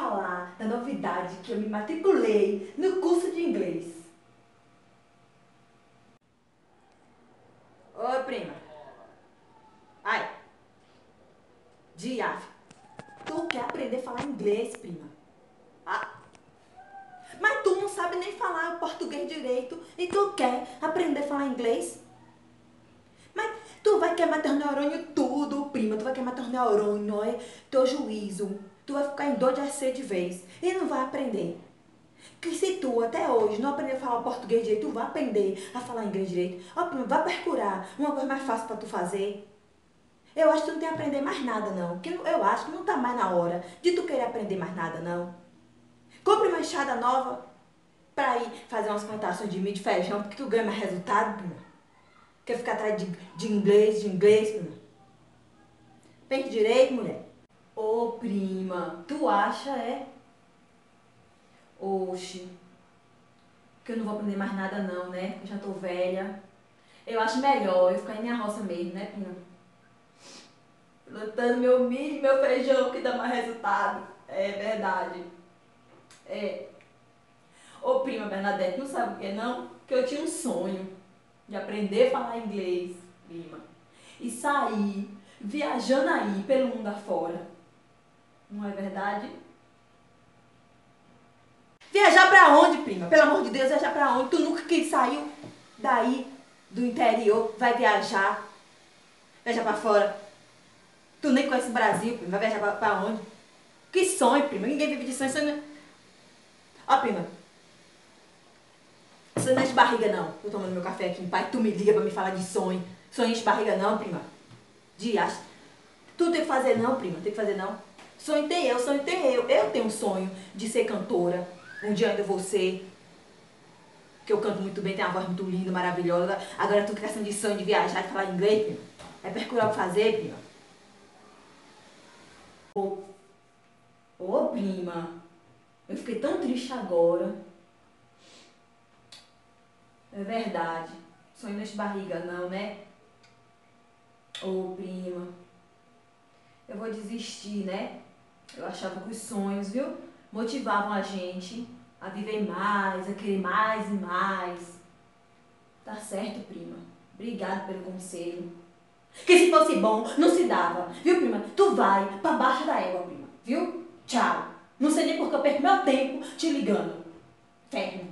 falar da novidade que eu me matriculei no curso de inglês. Oi, prima. Ai. Diaf. Tu quer aprender a falar inglês, prima? Ah. Mas tu não sabe nem falar o português direito e tu quer aprender a falar inglês? Mas tu vai queimar teus neurônios tudo, prima. Tu vai queimar teus neurônios, teu juízo. Tu vai ficar em dor de AC de vez e não vai aprender. Que se tu até hoje não aprender a falar português direito, tu vai aprender a falar inglês direito. Ó, prima, vai procurar uma coisa mais fácil pra tu fazer. Eu acho que tu não tem que aprender mais nada, não. Porque eu acho que não tá mais na hora de tu querer aprender mais nada, não. Compre uma enxada nova pra ir fazer umas plantações de milho de feijão, porque tu ganha mais resultado, prima. Quer ficar atrás de inglês, prima. Pense direito, mulher. Ô, prima, tu acha, é? Oxe, que eu não vou aprender mais nada não, né? Eu já tô velha. Eu acho melhor eu ficar em minha roça mesmo, né, prima? Plantando meu milho e meu feijão que dá mais resultado. É verdade. É. Ô, prima Bernadette, não sabe o que não? Que eu tinha um sonho de aprender a falar inglês, prima. E sair viajando aí pelo mundo afora. Não é verdade? Viajar pra onde, prima? Pelo amor de Deus, viajar pra onde? Tu nunca que saiu daí do interior, vai viajar. Viajar pra fora. Tu nem conhece o Brasil, prima. Vai viajar pra onde? Que sonho, prima. Ninguém vive de sonho. Sonho... Ó, prima. Sonho não enche barriga, não. Tô tomando meu café aqui em paz. Tu me liga pra me falar de sonho. Sonho enche barriga, não, prima. Diacho. Tu tem que fazer, não, prima. Tem que fazer, não. Sonho tem eu, sonho tem eu. Eu tenho um sonho de ser cantora. Um dia ainda vou ser. Que eu canto muito bem, tenho uma voz muito linda, maravilhosa. Agora tu questão de sonho de viajar, de falar inglês, prima. É procurar o que fazer, prima. Ô, prima. Eu fiquei tão triste agora. É verdade. Sonho não enche barriga não, né? Ô, prima. Eu vou desistir, né? Eu achava que os sonhos, viu? Motivavam a gente a viver mais, a querer mais e mais. Tá certo, prima. Obrigada pelo conselho. Que se fosse bom, não se dava. Viu, prima? Tu vai pra baixo da égua, prima. Viu? Tchau. Não sei nem porque eu perco meu tempo te ligando. Ferro.